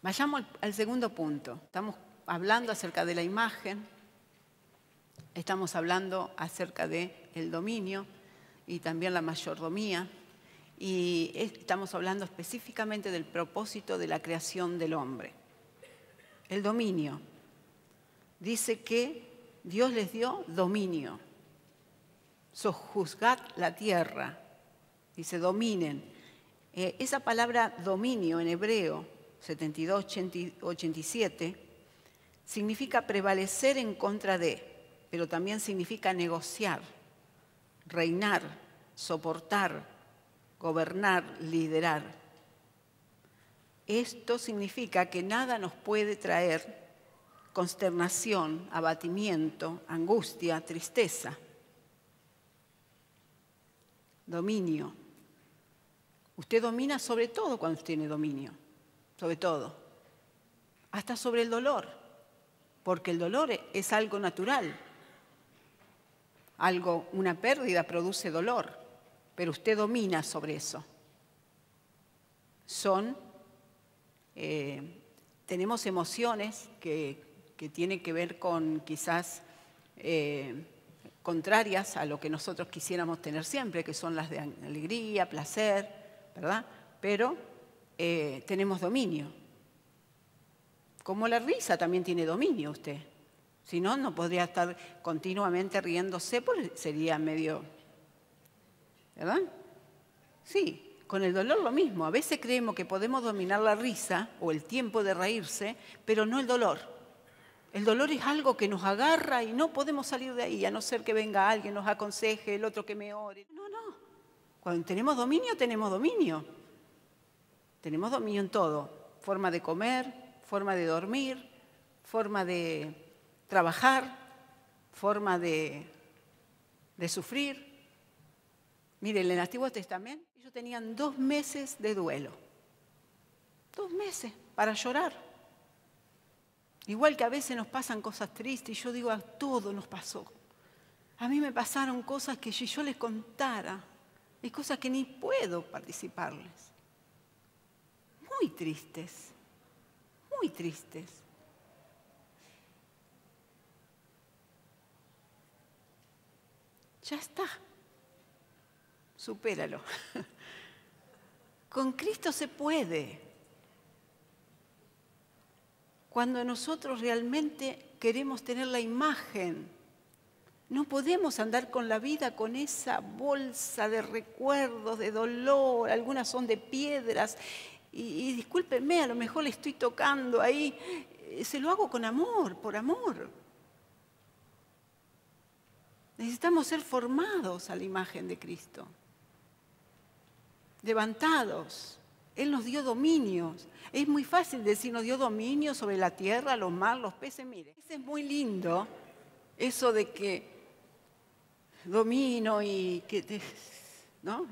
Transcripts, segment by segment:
Vayamos al segundo punto. Estamos hablando acerca de la imagen, estamos hablando acerca del dominio y también la mayordomía, y estamos hablando específicamente del propósito de la creación del hombre. El dominio. Dice que Dios les dio dominio. Sojuzgad la tierra. Dice, dominen. Esa palabra dominio en hebreo, 72-87, significa prevalecer en contra de, pero también significa negociar, reinar, soportar, gobernar, liderar. Esto significa que nada nos puede traer consternación, abatimiento, angustia, tristeza. Dominio. Usted domina sobre todo cuando usted tiene dominio, sobre todo. Hasta sobre el dolor, porque el dolor es algo natural. Una pérdida produce dolor, pero usted domina sobre eso. Tenemos emociones que tienen que ver con quizás contrarias a lo que nosotros quisiéramos tener siempre, que son las de alegría, placer, ¿verdad? Pero tenemos dominio. Como la risa también tiene dominio usted. Si no, no podría estar continuamente riéndose, porque sería medio... ¿verdad? Sí, con el dolor lo mismo. A veces creemos que podemos dominar la risa o el tiempo de reírse, pero no el dolor. El dolor es algo que nos agarra y no podemos salir de ahí, a no ser que venga alguien, nos aconseje, el otro que me ore. No. Cuando tenemos dominio, tenemos dominio. Tenemos dominio en todo. Forma de comer, forma de dormir, forma de trabajar, forma de sufrir. Miren, en el Antiguo Testamento ellos tenían 2 meses de duelo. 2 meses para llorar. Igual que a veces nos pasan cosas tristes, y yo digo, a todos nos pasó. A mí me pasaron cosas que si yo les contara, hay cosas que ni puedo participarles. Muy tristes, muy tristes. Ya está. Supéralo. Con Cristo se puede. Cuando nosotros realmente queremos tener la imagen, no podemos andar con la vida con esa bolsa de recuerdos, de dolor, algunas son de piedras, y discúlpenme, a lo mejor le estoy tocando ahí, se lo hago con amor, por amor. Necesitamos ser formados a la imagen de Cristo, levantados. Él nos dio dominios. Es muy fácil decir, nos dio dominio sobre la tierra, los mares, los peces. Mire, es muy lindo eso de que domino y que, ¿no?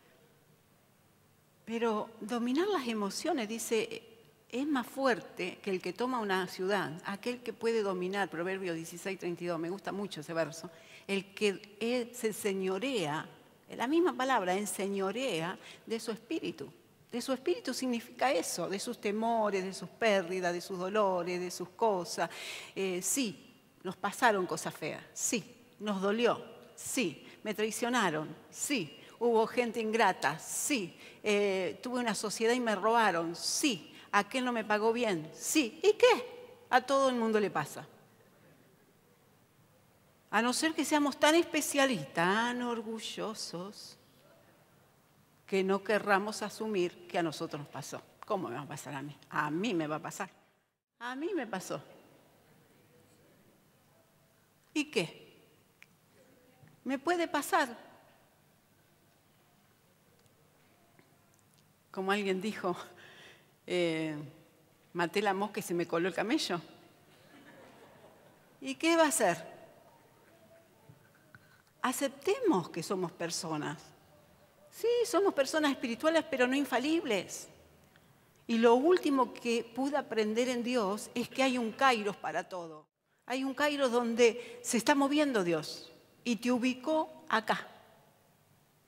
Pero dominar las emociones, dice, es más fuerte que el que toma una ciudad, aquel que puede dominar, Proverbios 16:32, me gusta mucho ese verso, el que se señorea, la misma palabra, enseñorea de su espíritu. De su espíritu significa eso, de sus temores, de sus pérdidas, de sus dolores, de sus cosas. Sí, nos pasaron cosas feas, sí, nos dolió, sí, me traicionaron, sí, hubo gente ingrata, sí, tuve una sociedad y me robaron, sí, aquel no me pagó bien, sí. ¿Y qué? A todo el mundo le pasa. A no ser que seamos tan especiales y tan orgullosos que no querramos asumir que a nosotros nos pasó. ¿Cómo me va a pasar a mí? A mí me va a pasar. A mí me pasó. ¿Y qué? ¿Me puede pasar? Como alguien dijo, maté la mosca y se me coló el camello. ¿Y qué va a hacer? Aceptemos que somos personas. Sí, somos personas espirituales, pero no infalibles. Y lo último que pude aprender en Dios es que hay un kairos para todo. Hay un kairos donde se está moviendo Dios y te ubicó acá,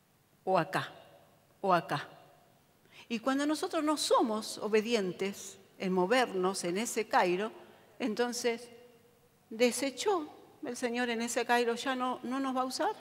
o acá. Y cuando nosotros no somos obedientes, en movernos en ese Cairo, entonces desechó el Señor en ese Cairo, ya no nos va a usar.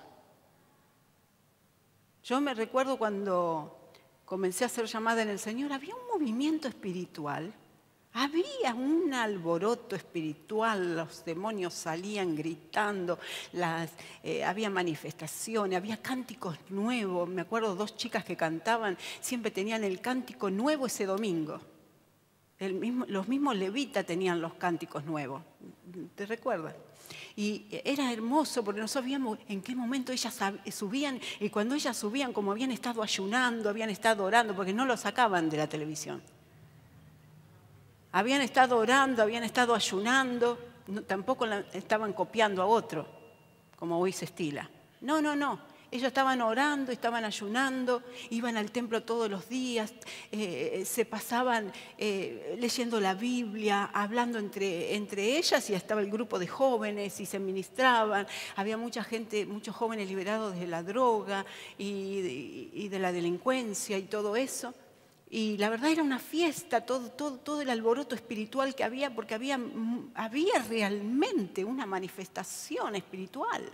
Yo me recuerdo cuando comencé a hacer llamada en el Señor, había un movimiento espiritual, había un alboroto espiritual, los demonios salían gritando, había manifestaciones, había cánticos nuevos. Me acuerdo 2 chicas que cantaban, siempre tenían el cántico nuevo ese domingo. Los mismos levitas tenían los cánticos nuevos, ¿te recuerdas? Y era hermoso porque no sabíamos en qué momento ellas subían, y cuando ellas subían, como habían estado ayunando, habían estado orando, porque no lo sacaban de la televisión. Habían estado orando, habían estado ayunando, tampoco estaban copiando a otro, como hoy se estila. No. Ellos estaban orando, estaban ayunando, iban al templo todos los días, se pasaban leyendo la Biblia, hablando entre ellas, y estaba el grupo de jóvenes y se ministraban. Había mucha gente, muchos jóvenes liberados de la droga y de la delincuencia y todo eso. Y la verdad era una fiesta, todo el alboroto espiritual que había, porque había realmente una manifestación espiritual.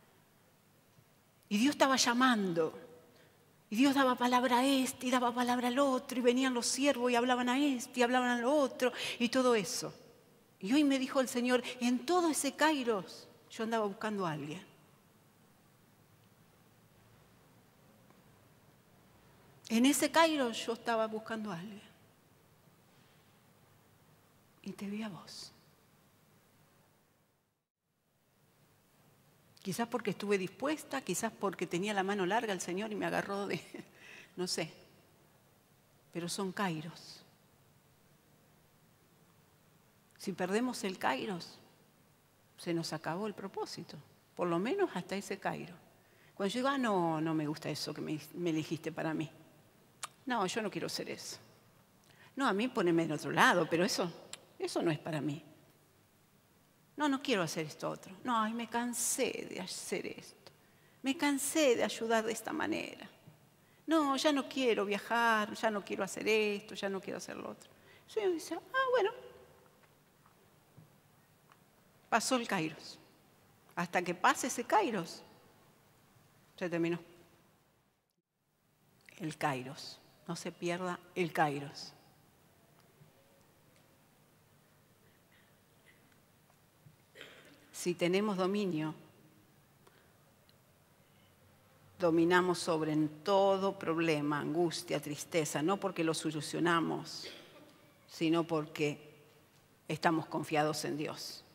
Y Dios estaba llamando, y Dios daba palabra a este y daba palabra al otro, y venían los siervos y hablaban a este y hablaban al otro, y todo eso. Y hoy me dijo el Señor, en todo ese Kairos yo andaba buscando a alguien. En ese Kairos yo estaba buscando a alguien. Y te vi a vos. Quizás porque estuve dispuesta, quizás porque tenía la mano larga el Señor y me agarró de... no sé. Pero son Kairos. Si perdemos el Kairos, se nos acabó el propósito. Por lo menos hasta ese Cairo. Cuando yo digo, no me gusta eso que me elegiste para mí. No, yo no quiero ser eso. No, a mí poneme en otro lado, pero eso no es para mí. No quiero hacer esto otro. No, me cansé de hacer esto. Me cansé de ayudar de esta manera. No, ya no quiero viajar, ya no quiero hacer esto, ya no quiero hacer lo otro. El Señor dice, bueno. Pasó el Kairos. Hasta que pase ese Kairos, se terminó. El Kairos. No se pierda el Kairos. Si tenemos dominio, dominamos sobre todo problema, angustia, tristeza, no porque lo solucionamos, sino porque estamos confiados en Dios.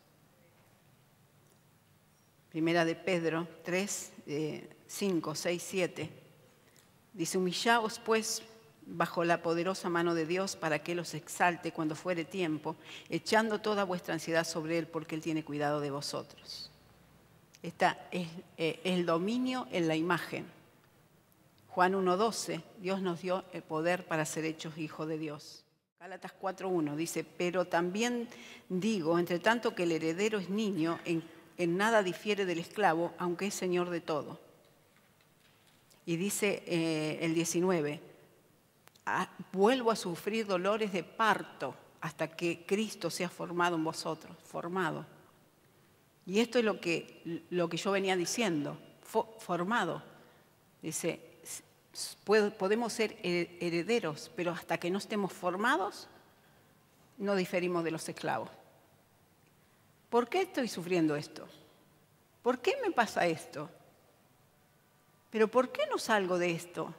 Primera de Pedro 3, 5, 6, 7, dice, humillaos pues bajo la poderosa mano de Dios para que Él os exalte cuando fuere tiempo, echando toda vuestra ansiedad sobre Él porque Él tiene cuidado de vosotros. Esta es el dominio en la imagen. Juan 1:12, Dios nos dio el poder para ser hechos hijos de Dios. Gálatas 4:1 dice, pero también digo, entre tanto que el heredero es niño, en nada difiere del esclavo, aunque es señor de todo. Y dice el 19, vuelvo a sufrir dolores de parto hasta que Cristo sea formado en vosotros, formado. Y esto es lo que yo venía diciendo, formado. Dice, podemos ser herederos, pero hasta que no estemos formados, no diferimos de los esclavos. ¿Por qué estoy sufriendo esto? ¿Por qué me pasa esto? ¿Pero por qué no salgo de esto?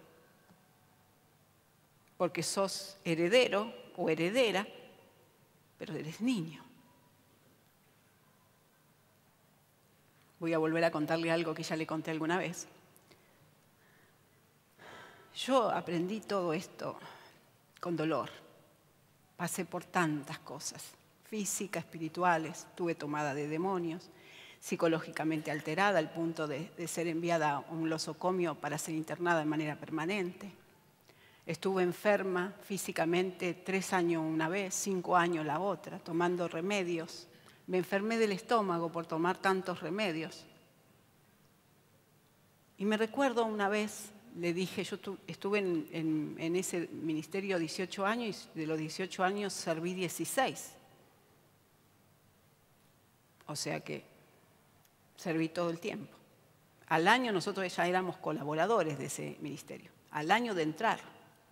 Porque sos heredero o heredera, pero eres niño. Voy a volver a contarle algo que ya le conté alguna vez. Yo aprendí todo esto con dolor. Pasé por tantas cosas, físicas, espirituales, estuve tomada de demonios, psicológicamente alterada al punto de ser enviada a un nosocomio para ser internada de manera permanente. Estuve enferma físicamente 3 años una vez, 5 años la otra, tomando remedios. Me enfermé del estómago por tomar tantos remedios. Y me recuerdo una vez le dije, yo estuve en ese ministerio 18 años y de los 18 años serví 16. O sea que serví todo el tiempo. Al año nosotros ya éramos colaboradores de ese ministerio, al año de entrar.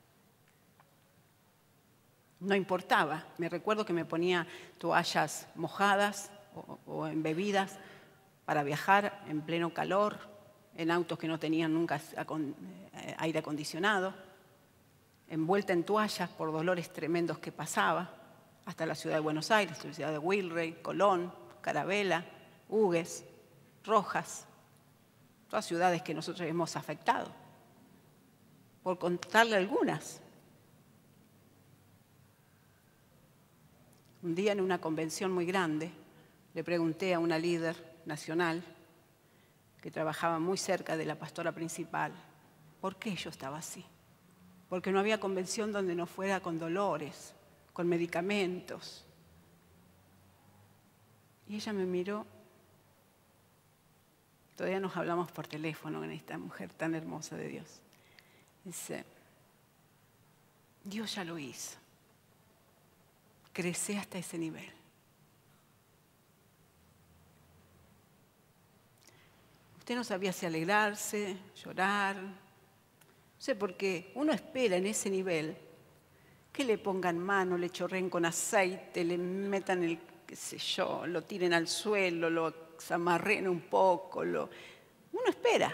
No importaba, me recuerdo que me ponía toallas mojadas o embebidas para viajar en pleno calor, en autos que no tenían nunca aire acondicionado, envuelta en toallas por dolores tremendos que pasaba, hasta la ciudad de Buenos Aires, la ciudad de Wilrey, Colón, Carabela, Hugues, Rojas, todas ciudades que nosotros hemos afectado, por contarle algunas. Un día en una convención muy grande, le pregunté a una líder nacional que trabajaba muy cerca de la pastora principal, ¿por qué yo estaba así? Porque no había convención donde no fuera con dolores, con medicamentos. Y ella me miró, todavía nos hablamos por teléfono con esta mujer tan hermosa de Dios. Dice, Dios ya lo hizo. Crecí hasta ese nivel. Usted no sabía si alegrarse, llorar. No sé, porque uno espera en ese nivel que le pongan mano, le chorreen con aceite, le metan el, qué sé yo, lo tiren al suelo, lo amarren un poco. Uno espera.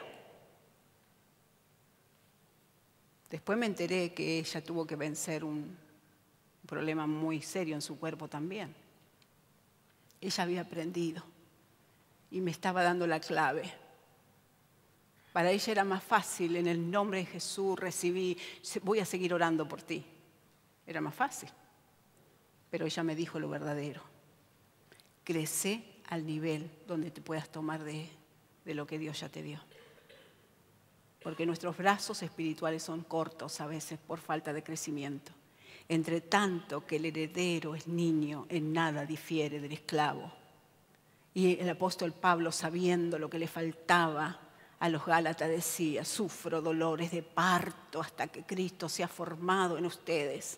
Después me enteré que ella tuvo que vencer un problema muy serio en su cuerpo también. Ella había aprendido y me estaba dando la clave. Para ella era más fácil, en el nombre de Jesús recibí, voy a seguir orando por ti. Era más fácil. Pero ella me dijo lo verdadero. Crece al nivel donde te puedas tomar de lo que Dios ya te dio. Porque nuestros brazos espirituales son cortos a veces por falta de crecimiento. Entre tanto que el heredero es niño, en nada difiere del esclavo. Y el apóstol Pablo, sabiendo lo que le faltaba a los Gálatas, decía, sufro dolores de parto hasta que Cristo sea formado en ustedes.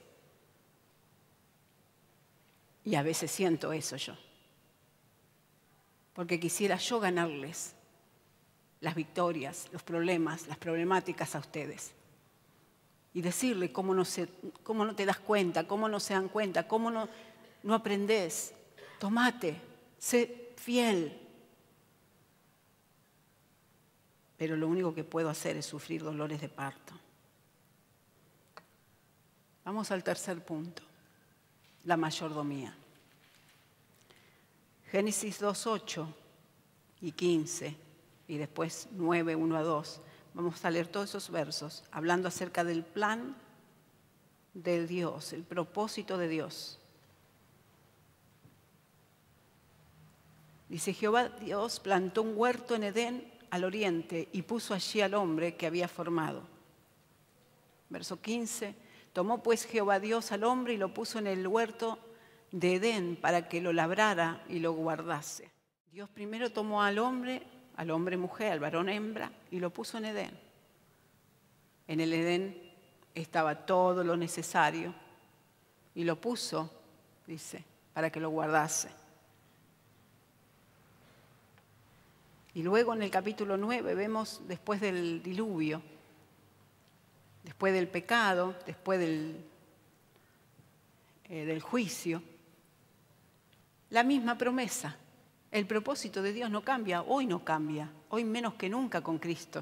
Y a veces siento eso yo. Porque quisiera yo ganarles las victorias, los problemas, las problemáticas a ustedes. Y decirle cómo no te das cuenta, cómo no se dan cuenta, cómo no aprendés. Tomate, sé fiel. Pero lo único que puedo hacer es sufrir dolores de parto. Vamos al tercer punto, la mayordomía. Génesis 2:8 y 15, y después 9, 1 a 2. Vamos a leer todos esos versos, hablando acerca del plan de Dios, el propósito de Dios. Dice, Jehová Dios plantó un huerto en Edén al oriente y puso allí al hombre que había formado. Verso 15, tomó pues Jehová Dios al hombre y lo puso en el huerto de Edén para que lo labrara y lo guardase. Dios primero tomó al hombre mujer, al varón hembra, y lo puso en Edén. En el Edén estaba todo lo necesario y lo puso, dice, para que lo guardase. Y luego en el capítulo 9 vemos después del diluvio, después del pecado, después del juicio, la misma promesa. El propósito de Dios no cambia, hoy menos que nunca con Cristo.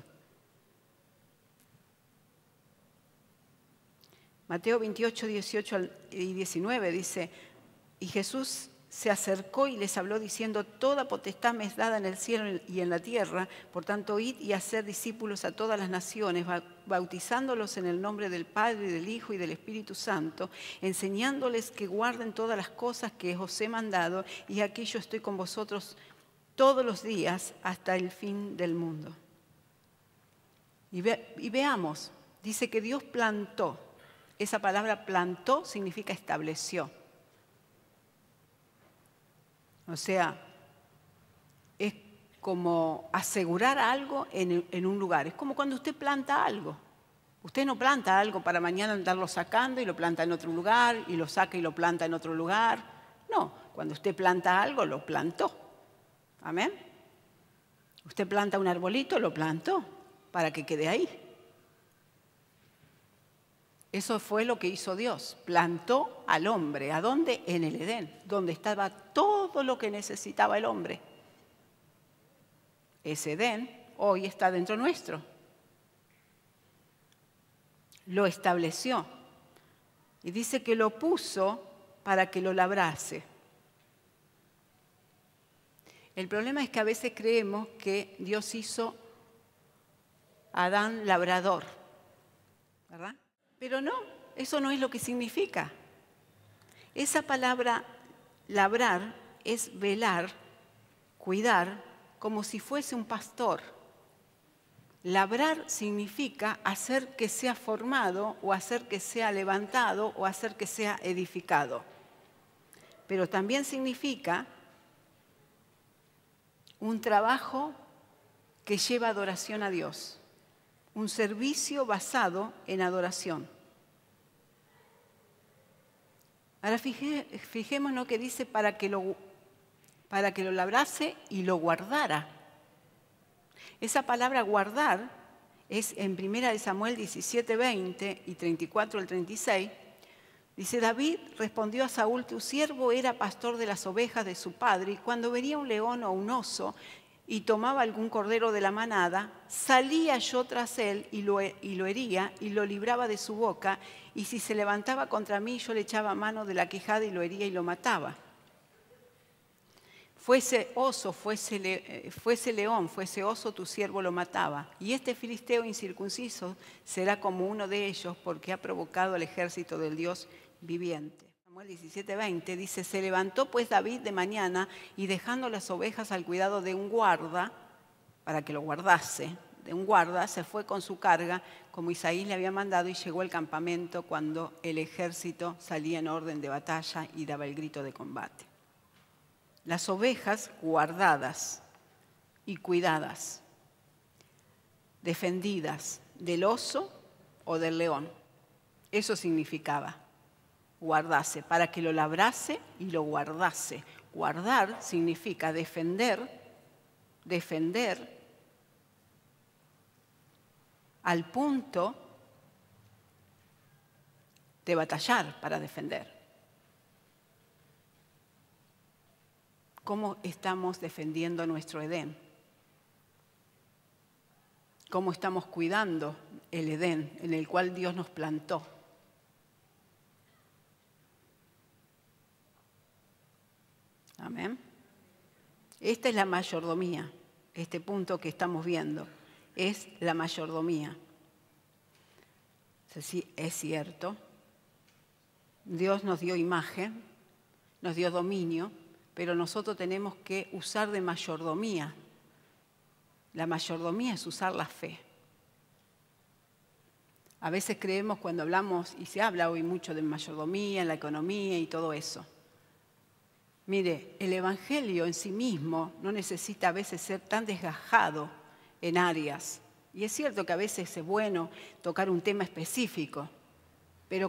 Mateo 28, 18 y 19 dice, y Jesús se acercó y les habló diciendo, toda potestad me es dada en el cielo y en la tierra, por tanto id y haced discípulos a todas las naciones, bautizándolos en el nombre del Padre, y del Hijo y del Espíritu Santo, enseñándoles que guarden todas las cosas que os he mandado, y aquí yo estoy con vosotros todos los días hasta el fin del mundo. Y veamos, dice que Dios plantó. Esa palabra plantó significa estableció. O sea, es como asegurar algo en un lugar. Es como cuando usted planta algo. Usted no planta algo para mañana andarlo sacando y lo planta en otro lugar, y lo saca y lo planta en otro lugar. No, cuando usted planta algo, lo plantó. ¿Amén? Usted planta un arbolito, lo plantó para que quede ahí. Eso fue lo que hizo Dios. Plantó al hombre. ¿A dónde? En el Edén, donde estaba todo lo que necesitaba el hombre. Ese Edén hoy está dentro nuestro. Lo estableció. Y dice que lo puso para que lo labrase. El problema es que a veces creemos que Dios hizo a Adán labrador, ¿verdad? Pero no, eso no es lo que significa. Esa palabra labrar es velar, cuidar, como si fuese un pastor. Labrar significa hacer que sea formado, o hacer que sea levantado, o hacer que sea edificado. Pero también significa un trabajo que lleva adoración a Dios, un servicio basado en adoración. Ahora fijémonos que dice para que lo labrase y lo guardara. Esa palabra guardar es en 1 Samuel 17:20 y 34 al 36. Dice, David respondió a Saúl, tu siervo era pastor de las ovejas de su padre, y cuando venía un león o un oso y tomaba algún cordero de la manada, salía yo tras él y lo hería y lo libraba de su boca, y si se levantaba contra mí, yo le echaba mano de la quijada y lo hería y lo mataba. Fuese oso, fuese león, fuese oso, tu siervo lo mataba. Y este filisteo incircunciso será como uno de ellos, porque ha provocado al ejército del Dios viviente. Samuel 17:20 dice, se levantó pues David de mañana y dejando las ovejas al cuidado de un guarda, para que lo guardase, de un guarda, se fue con su carga, como Isaí le había mandado, y llegó al campamento cuando el ejército salía en orden de batalla y daba el grito de combate. Las ovejas guardadas y cuidadas, defendidas del oso o del león. Eso significaba guardase, para que lo labrase y lo guardase. Guardar significa defender al punto de batallar para defender. ¿Cómo estamos defendiendo nuestro Edén? ¿Cómo estamos cuidando el Edén en el cual Dios nos plantó? Amén. Esta es la mayordomía. Este punto que estamos viendo es la mayordomía. Sí, es cierto. Dios nos dio imagen, nos dio dominio, pero nosotros tenemos que usar de mayordomía. La mayordomía es usar la fe. A veces creemos cuando hablamos, y se habla hoy mucho de mayordomía, en la economía y todo eso. Mire, el Evangelio en sí mismo no necesita a veces ser tan desgajado en áreas. Y es cierto que a veces es bueno tocar un tema específico, pero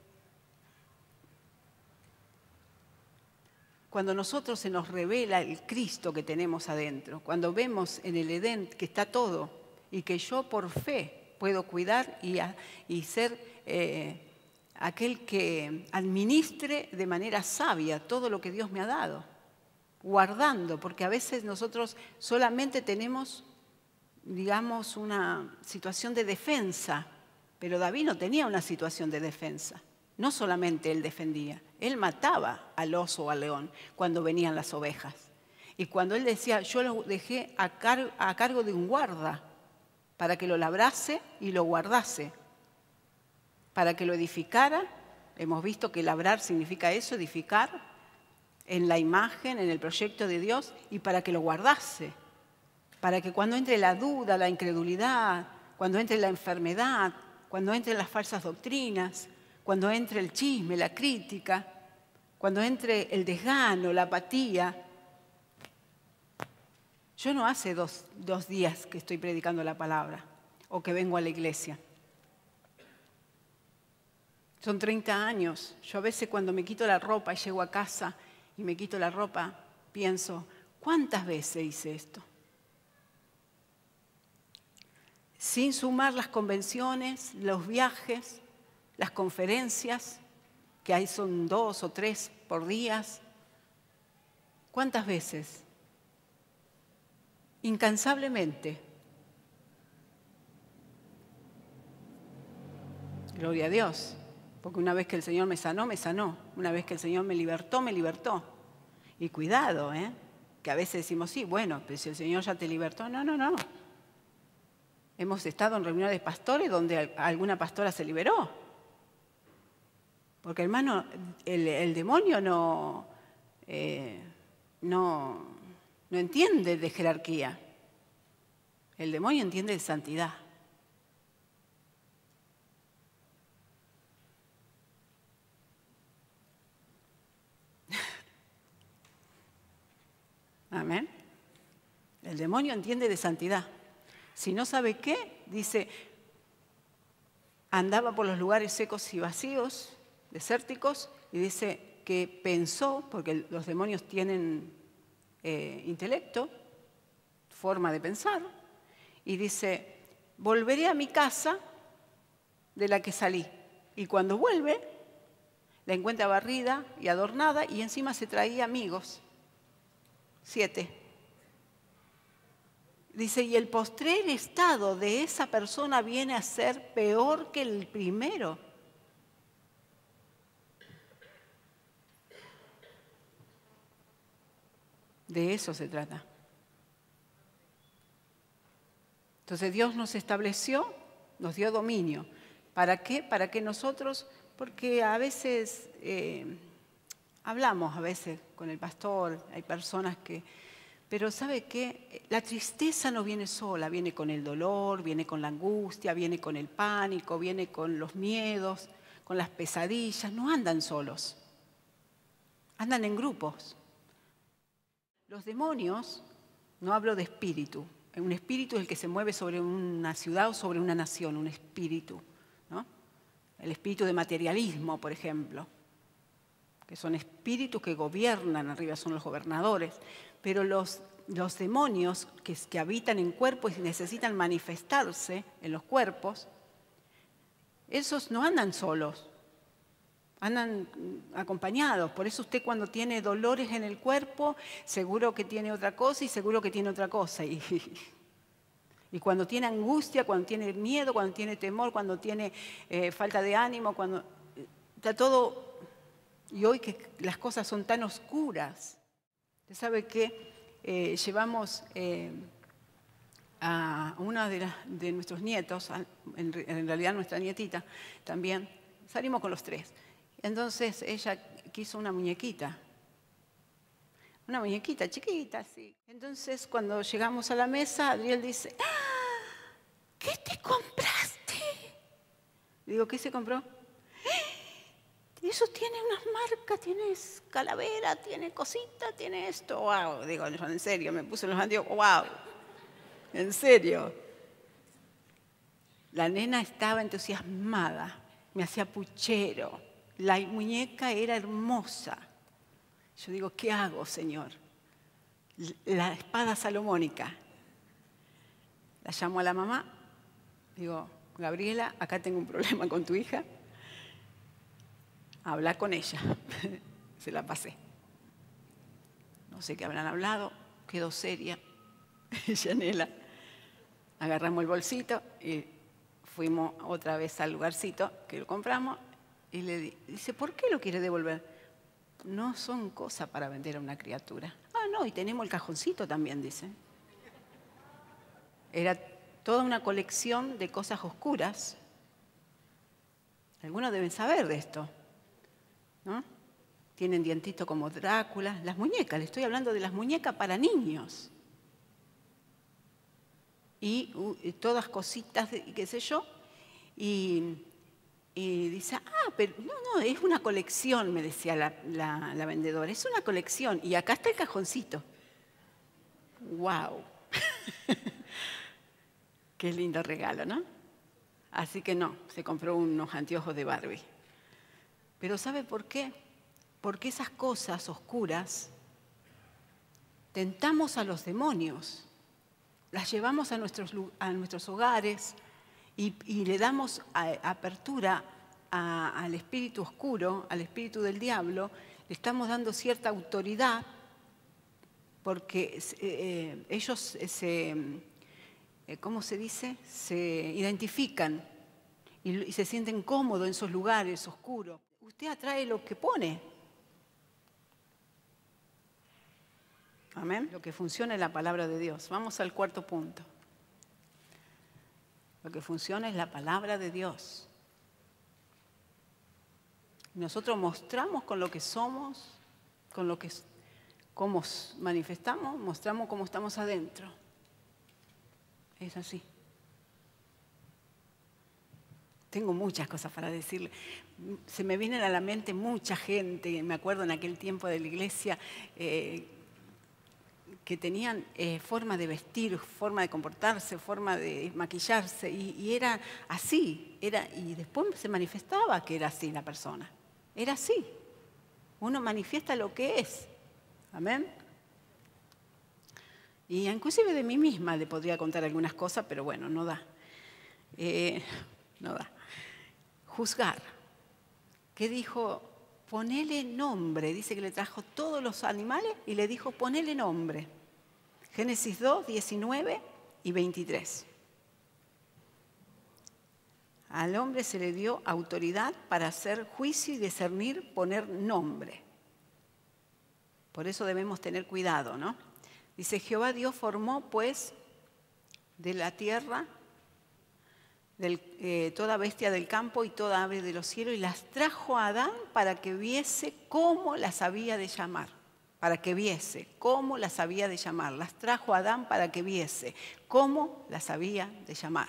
cuando nosotros se nos revela el Cristo que tenemos adentro, cuando vemos en el Edén que está todo y que yo por fe puedo cuidar y ser aquel que administre de manera sabia todo lo que Dios me ha dado, guardando, porque a veces nosotros solamente tenemos, digamos, una situación de defensa, pero David no tenía una situación de defensa. No solamente él defendía, él mataba al oso o al león cuando venían las ovejas. Y cuando él decía, yo lo dejé a cargo de un guarda para que lo labrase y lo guardase, para que lo edificara. Hemos visto que labrar significa eso, edificar en la imagen, en el proyecto de Dios, y para que lo guardase, para que cuando entre la duda, la incredulidad, cuando entre la enfermedad, cuando entren las falsas doctrinas, cuando entre el chisme, la crítica, cuando entre el desgano, la apatía, Yo no hace dos días que estoy predicando la palabra o que vengo a la iglesia. Son 30 años. Yo a veces cuando me quito la ropa y llego a casa y me quito la ropa, pienso, ¿cuántas veces hice esto? Sin sumar las convenciones, los viajes, las conferencias, que ahí son 2 o 3 por día. ¿Cuántas veces? Incansablemente. Gloria a Dios. Porque una vez que el Señor me sanó, me sanó. Una vez que el Señor me libertó, me libertó. Y cuidado, que a veces decimos, sí, bueno, pero si el Señor ya te libertó. No, no, no. Hemos estado en reuniones de pastores donde alguna pastora se liberó. Porque, hermano, el demonio no entiende de jerarquía. El demonio entiende de santidad. Amén. El demonio entiende de santidad. Si no sabe qué, dice, andaba por los lugares secos y vacíos, desérticos, y dice que pensó, porque los demonios tienen intelecto, forma de pensar, y dice, volveré a mi casa de la que salí. Y cuando vuelve, la encuentra barrida y adornada, y encima se traía amigos. 7. Dice, y el postrer estado de esa persona viene a ser peor que el primero. De eso se trata. Entonces Dios nos estableció, nos dio dominio. ¿Para qué? Para que nosotros, porque a veces hablamos a veces con el pastor, hay personas que... Pero ¿sabe qué? La tristeza no viene sola, viene con el dolor, viene con la angustia, viene con el pánico, viene con los miedos, con las pesadillas. No andan solos, andan en grupos. Los demonios, no hablo de espíritu. Un espíritu es el que se mueve sobre una ciudad o sobre una nación, un espíritu, ¿no? El espíritu de materialismo, por ejemplo, que son espíritus que gobiernan, arriba son los gobernadores. Pero los demonios que habitan en cuerpos y necesitan manifestarse en los cuerpos, esos no andan solos, andan acompañados. Por eso usted cuando tiene dolores en el cuerpo, seguro que tiene otra cosa y seguro que tiene otra cosa. Y cuando tiene angustia, cuando tiene miedo, cuando tiene temor, cuando tiene falta de ánimo, cuando está todo... Y hoy que las cosas son tan oscuras. Usted sabe que llevamos a una de nuestros nietos, en realidad nuestra nietita también, salimos con los 3. Entonces ella quiso una muñequita chiquita, así. Entonces cuando llegamos a la mesa, Adriel dice, ¡ah! ¿Qué te compraste? Digo, ¿qué se compró? Eso tiene unas marcas, tiene calavera, tiene cositas, tiene esto. ¡Wow! Digo, yo en serio, me puse los anteojos. ¡Wow! En serio. La nena estaba entusiasmada, me hacía puchero. La muñeca era hermosa. Yo digo, ¿qué hago, Señor? La espada salomónica. La llamo a la mamá, digo, Gabriela, acá tengo un problema con tu hija. Habla con ella. Se la pasé. No sé qué habrán hablado, quedó seria. Yanela. Agarramos el bolsito y fuimos otra vez al lugarcito que lo compramos y le dice, ¿por qué lo quiere devolver? No son cosas para vender a una criatura. Ah, no, y tenemos el cajoncito también, dice. Era toda una colección de cosas oscuras. Algunos deben saber de esto, ¿no? Tienen dientitos como Drácula. Las muñecas, le estoy hablando de las muñecas para niños. Y todas cositas, qué sé yo. Y dice, pero no, es una colección, me decía la vendedora. Es una colección. Y acá está el cajoncito. ¡Wow! Qué lindo regalo, ¿no? Así que no, se compró unos anteojos de Barbie. Pero ¿sabe por qué? Porque esas cosas oscuras tentamos a los demonios, las llevamos a nuestros hogares y le damos apertura al espíritu oscuro, al espíritu del diablo, le estamos dando cierta autoridad porque ellos ¿cómo se dice? Se identifican y se sienten cómodos en esos lugares oscuros. Usted atrae lo que pone. Amén. Lo que funciona es la palabra de Dios. Vamos al cuarto punto. Lo que funciona es la palabra de Dios. Nosotros mostramos con lo que somos, con lo que cómo manifestamos, mostramos cómo estamos adentro. Es así. Tengo muchas cosas para decirle. Se me vienen a la mente mucha gente, me acuerdo en aquel tiempo de la iglesia, que tenían forma de vestir, forma de comportarse, forma de maquillarse, y era así, y después se manifestaba que era así la persona. Era así. Uno manifiesta lo que es. Amén. Y inclusive de mí misma le podría contar algunas cosas, pero bueno, no da. No da. Juzgar. ¿Qué dijo? Ponele nombre. Dice que le trajo todos los animales y le dijo, ponele nombre. Génesis 2, 19 y 23. Al hombre se le dio autoridad para hacer juicio y discernir, poner nombre. Por eso debemos tener cuidado, ¿no? Dice, Jehová Dios formó, pues, de la tierra toda bestia del campo y toda ave de los cielos, y las trajo a Adán para que viese cómo las había de llamar. Para que viese cómo las había de llamar. Las trajo a Adán para que viese cómo las había de llamar.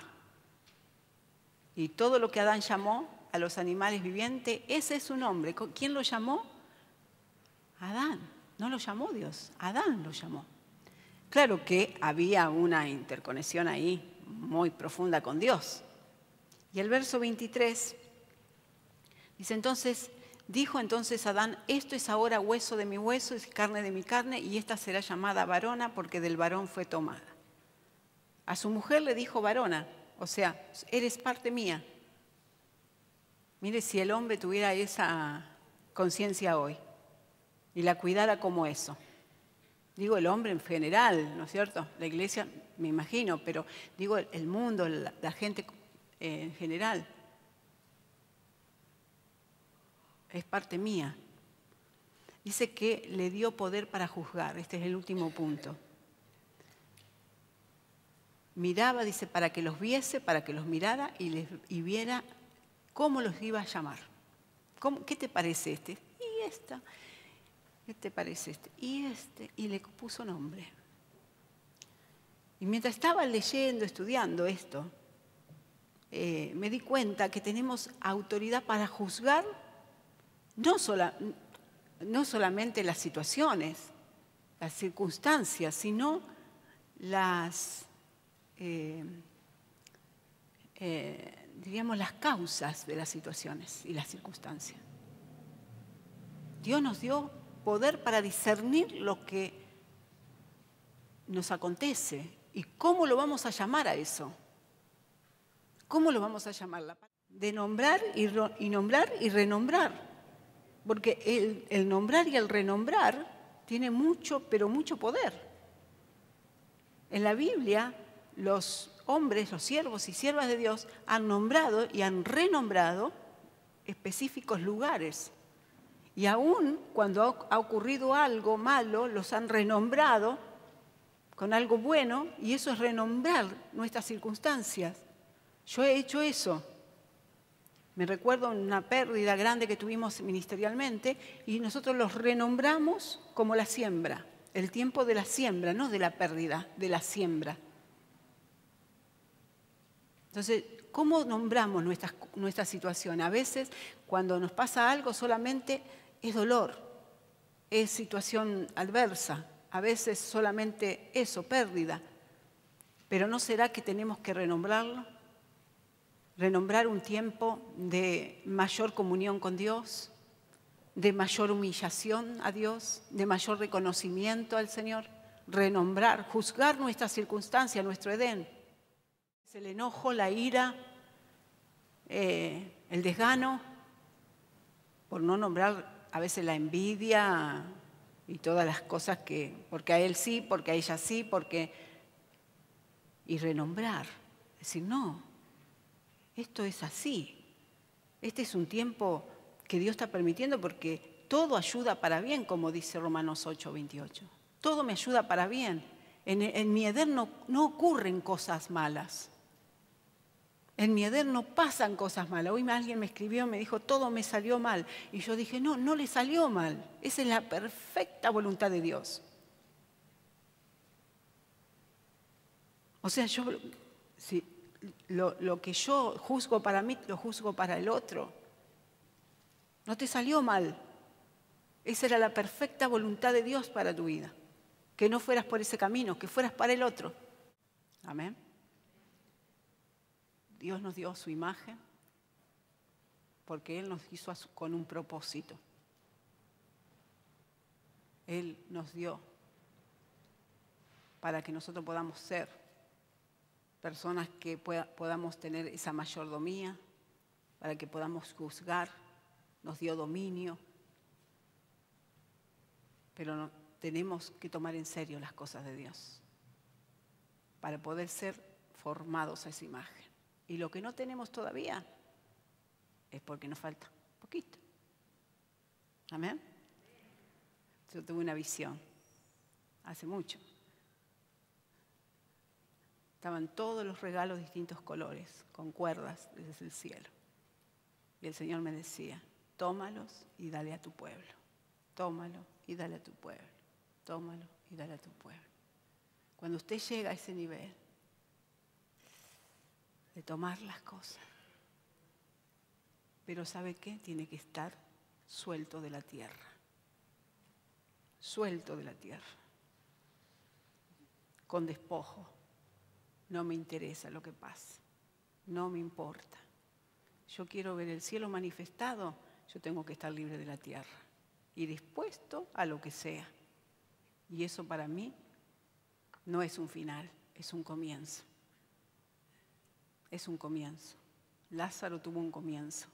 Y todo lo que Adán llamó a los animales vivientes, ese es su nombre. ¿Quién lo llamó? Adán. No lo llamó Dios, Adán lo llamó. Claro que había una interconexión ahí muy profunda con Dios. Y el verso 23 dice, entonces, dijo entonces Adán, esto es ahora hueso de mi hueso, es carne de mi carne, y esta será llamada varona porque del varón fue tomada. A su mujer le dijo varona, o sea, eres parte mía. Mire, si el hombre tuviera esa conciencia hoy y la cuidara como eso. Digo el hombre en general, ¿no es cierto? La iglesia, me imagino, pero digo el mundo, la gente en general. Es parte mía. Dice que le dio poder para juzgar. Este es el último punto. Miraba, dice, para que los viese, para que los mirara y viera cómo los iba a llamar. ¿Qué te parece este? Y esta. ¿Qué te parece este? Y este. Y le puso nombre. Y mientras estaba leyendo, estudiando esto, me di cuenta que tenemos autoridad para juzgar no solamente las situaciones, las circunstancias, sino diríamos, las causas de las situaciones y las circunstancias. Dios nos dio poder para discernir lo que nos acontece y cómo lo vamos a llamar a eso. ¿Cómo lo vamos a llamar? De nombrar y nombrar y renombrar. Porque el nombrar y el renombrar tiene mucho, pero mucho poder. En la Biblia, los hombres, los siervos y siervas de Dios han nombrado y han renombrado específicos lugares. Y aún cuando ha ocurrido algo malo, los han renombrado con algo bueno, y eso es renombrar nuestras circunstancias. Yo he hecho eso. Me recuerdo una pérdida grande que tuvimos ministerialmente y nosotros los renombramos como la siembra. El tiempo de la siembra, no de la pérdida, de la siembra. Entonces, ¿cómo nombramos nuestra situación? A veces, cuando nos pasa algo, solamente es dolor, es situación adversa, a veces solamente eso, pérdida. Pero ¿no será que tenemos que renombrarlo? Renombrar un tiempo de mayor comunión con Dios, de mayor humillación a Dios, de mayor reconocimiento al Señor. Renombrar, juzgar nuestra circunstancia, nuestro Edén. Es el enojo, la ira, el desgano, por no nombrar a veces la envidia y todas las cosas que, porque a él sí, porque a ella sí, porque... Y renombrar, decir, no, esto es así. Este es un tiempo que Dios está permitiendo porque todo ayuda para bien, como dice Romanos 8:28. Todo me ayuda para bien. En mi Edén no ocurren cosas malas. En mi Edén no pasan cosas malas. Hoy alguien me escribió, me dijo, todo me salió mal. Y yo dije, no le salió mal. Esa es la perfecta voluntad de Dios. O sea, lo que yo juzgo para mí, lo juzgo para el otro. No te salió mal. Esa era la perfecta voluntad de Dios para tu vida. Que no fueras por ese camino, que fueras para el otro. Amén. Dios nos dio su imagen porque Él nos hizo con un propósito. Él nos dio para que nosotros podamos ser personas que podamos tener esa mayordomía, para que podamos juzgar, nos dio dominio, pero tenemos que tomar en serio las cosas de Dios para poder ser formados a esa imagen. Y lo que no tenemos todavía es porque nos falta poquito. Amén. Yo tuve una visión hace mucho. Estaban todos los regalos de distintos colores, con cuerdas desde el cielo. Y el Señor me decía, tómalos y dale a tu pueblo. Tómalo y dale a tu pueblo. Tómalo y dale a tu pueblo. Cuando usted llega a ese nivel de tomar las cosas, pero ¿sabe qué? Tiene que estar suelto de la tierra. Suelto de la tierra. Con despojo. No me interesa lo que pasa. No me importa. Yo quiero ver el cielo manifestado. Yo tengo que estar libre de la tierra. Y dispuesto a lo que sea. Y eso para mí no es un final, es un comienzo. Es un comienzo. Lázaro tuvo un comienzo.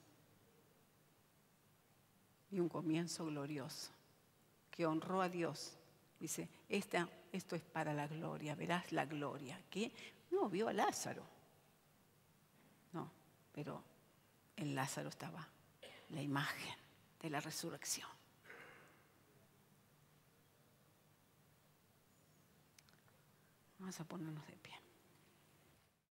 Y un comienzo glorioso. Que honró a Dios. Dice, esto es para la gloria, verás la gloria. ¿Qué? No, vio a Lázaro. No, pero en Lázaro estaba la imagen de la resurrección. Vamos a ponernos de pie.